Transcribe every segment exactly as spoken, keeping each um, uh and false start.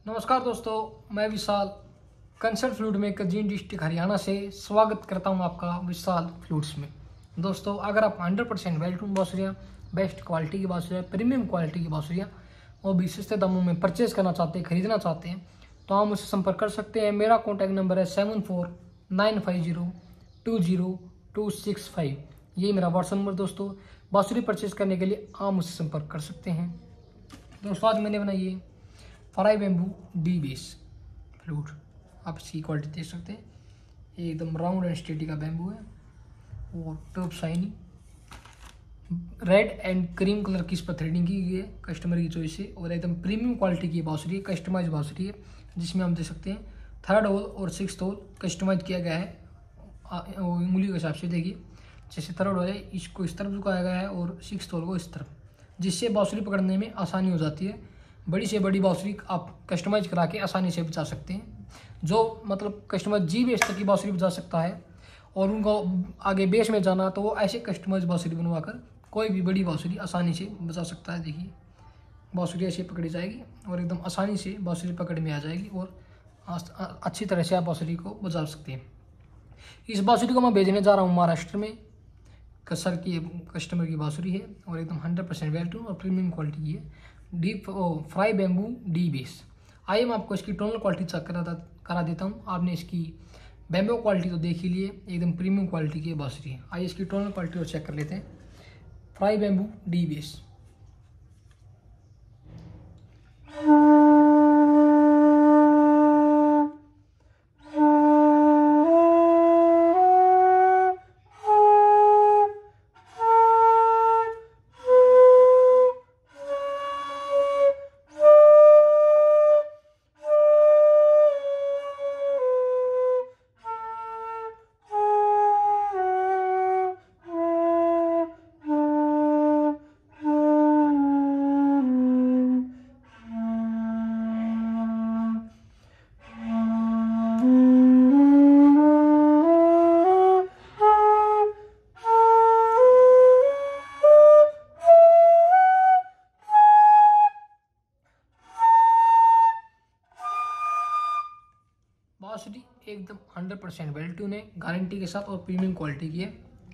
नमस्कार दोस्तों, मैं विशाल कंसर्ट फ्लूड में कजीन डिस्ट्रिक्ट हरियाणा से स्वागत करता हूं आपका विशाल फ्लूड्स में। दोस्तों, अगर आप हंड्रेड परसेंट वेल ट्यून बांसुरियाँ, बेस्ट क्वालिटी की बांसुरियाँ, प्रीमियम क्वालिटी की बांसुरियाँ और भी सस्ते दामों में परचेज करना चाहते हैं, खरीदना चाहते हैं तो आप मुझसे संपर्क कर सकते हैं। मेरा कॉन्टैक्ट नंबर है seven four nine five zero two zero two six five. यही मेरा व्हाट्सएप नंबर। दोस्तों, बांसुरी परचेज करने के लिए आप मुझसे संपर्क कर सकते हैं। दोस्तों, आज मैंने बनाई है fry bamboo D base flute. आप इसकी क्वालिटी देख सकते हैं, ये एकदम राउंड एंड स्टेडी का बैम्बू है और top shiny red and cream colour की इस पर थ्रेडिंग की गई है कस्टमर की चॉइस से। और एकदम प्रीमियम क्वालिटी की बांसुरी है, कस्टमाइज बांसुरी है, जिसमें हम देख सकते हैं थर्ड होल और सिक्स होल कस्टमाइज किया गया है उंगली के हिसाब से। देखिए, जैसे थर्ड होल है इसको इस तरफ झुकाया गया है और सिक्स होल को इस तरफ, जिससे बांसुरी पकड़ने में आसानी हो जाती है। बड़ी से बड़ी बांसुरी आप कस्टमाइज करा के आसानी से बजा सकते हैं। जो मतलब कस्टमर जी बेस तक की बांसुरी बजा सकता है और उनको आगे बेस में जाना तो वो ऐसे कस्टमाइज बांसुरी बनवाकर कोई भी बड़ी बांसुरी आसानी से बजा सकता है। देखिए, बांसुरी ऐसे पकड़ी जाएगी और एकदम आसानी से बांसुरी पकड़ में आ जाएगी और अच्छी तरह से आप बांसुरी को बजा सकते हैं। इस बांसुरी को मैं भेजने जा रहा हूँ महाराष्ट्र में। कसर की कस्टमर की बांसुरी है और एकदम हंड्रेड परसेंट वेल ट्यून और प्रीमियम क्वालिटी की है, deep fry bamboo D base. आइए मैं आपको इसकी टोनल क्वालिटी चेक करा करा देता हूँ। आपने इसकी बैम्बू क्वालिटी तो देख ही लिए, एकदम प्रीमियम क्वालिटी की बांसुरी है। आइए इसकी टोनल क्वालिटी को चेक कर लेते हैं। Fry bamboo D base. बांसुरी एकदम हंड्रेड परसेंट वेल ट्यून है, गारंटी के साथ और प्रीमियम क्वालिटी की है।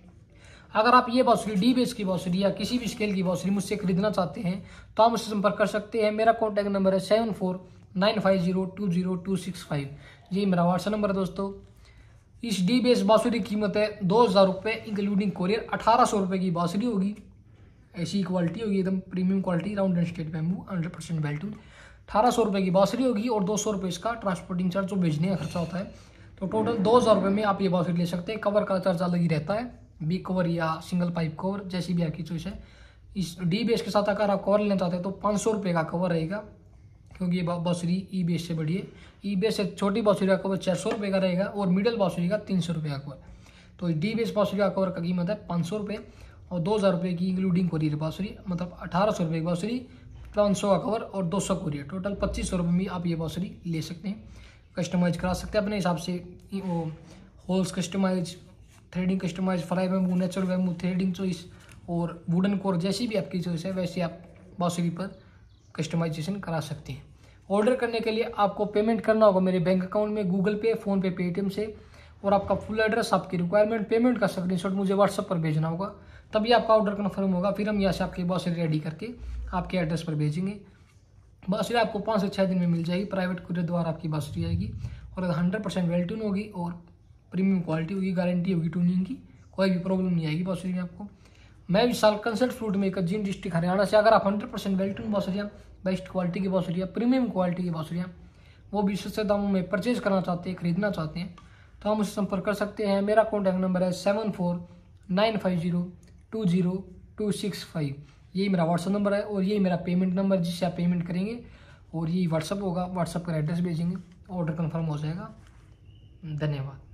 अगर आप ये बांसुरी डी बेस की बांसुरी या किसी भी स्केल की बांसुरी मुझसे खरीदना चाहते हैं तो आप मुझसे संपर्क कर सकते हैं। मेरा कॉन्टैक्ट नंबर है seven four nine five zero two zero two six five. ये मेरा व्हाट्सएप नंबर है। दोस्तों, इस डी बेस बांसुरी की कीमत है दो हज़ार रुपये इंक्लूडिंग कोरियर। अठारह सौ रुपये की बांसुरी होगी। ऐसी क्वालिटी होगी, एकदम premium quality, round and state bamboo, hundred percent well tune. अठारह सौ रुपये की बांसुरी होगी और दो सौ रुपये इसका ट्रांसपोर्टिंग चार्ज जो भेजने का खर्चा होता है। तो टोटल दो हज़ार रुपये में आप ये बांसुरी ले सकते हैं। कवर का चार्ज अलग ही रहता है, बी कवर या सिंगल पाइप कवर, जैसी भी आपकी चॉइस है। इस डी बेस के साथ अगर आप कवर लेना चाहते हैं तो पाँच सौ रुपये का कवर रहेगा, क्योंकि ये बांसुरी ई बेस से बड़ी है। ई बेस से छोटी बांसुरी का कवर चार सौ रुपये का रहेगा और मिडिल बांसुरी का तीन सौ रुपये का कवर। तो डी बेस बांसुरी का कवर का कीमत है पाँच सौ रुपये और दो हज़ार रुपये की इंक्लूडिंग कोरियर बांसुरी, मतलब अठारह सौ रुपये की बांसुरी, पाँच सौ का कवर और दो सौ कोरियर, टोटल पच्चीस सौ रुपये में आप ये बांसुरी ले सकते हैं। कस्टमाइज करा सकते हैं अपने हिसाब से। वो holes customize, threading customize, fry bamboo, natural bamboo, threading choice और वुडन कोर, जैसी भी आपकी चॉइस है वैसे आप बांसुरी पर कस्टमाइजेशन करा सकते हैं। ऑर्डर करने के लिए आपको पेमेंट करना होगा मेरे बैंक अकाउंट में, Google Pay, PhonePe, Paytm से, और आपका फुल एड्रेस, आपकी रिक्वायरमेंट, पेमेंट का स्क्रीनशॉट मुझे व्हाट्सएप पर भेजना होगा, तभी आपका ऑर्डर कन्फर्म होगा। फिर हम यहाँ से आपकी बांसुरी रेडी करके आपके एड्रेस पर भेजेंगे। बांसुरी आपको पाँच से छः दिन में मिल जाएगी। प्राइवेट कुरियर द्वारा आपकी बांसुरी आएगी और हंड्रेड परसेंट वेल ट्यून होगी और प्रीमियम क्वालिटी होगी, गारंटी होगी ट्यूनिंग की, कोई भी प्रॉब्लम नहीं आएगी बांसुरी में आपको। मैं विशाल कंसर्ट फ्लूट में कजीन डिस्ट्रिक्ट हरियाणा से। अगर आप हंड्रेड परसेंट वेल ट्यून बांसुरियाँ, बेस्ट क्वालिटी की बांसुरियाँ, प्रीमियम क्वालिटी की बांसुरियाँ, वो भी सस्ते दामों में परचेज करना चाहते हैं, खरीदना चाहते हैं तो हम मुझसे संपर्क कर सकते हैं। मेरा कॉन्टैक्ट नंबर है seven four nine five zero two zero two six five. यही मेरा व्हाट्सअप नंबर है और यही मेरा पेमेंट नंबर, जिससे आप पेमेंट करेंगे और यही व्हाट्सअप होगा। व्हाट्सअप पर एड्रेस भेजेंगे, ऑर्डर कन्फर्म हो जाएगा। धन्यवाद।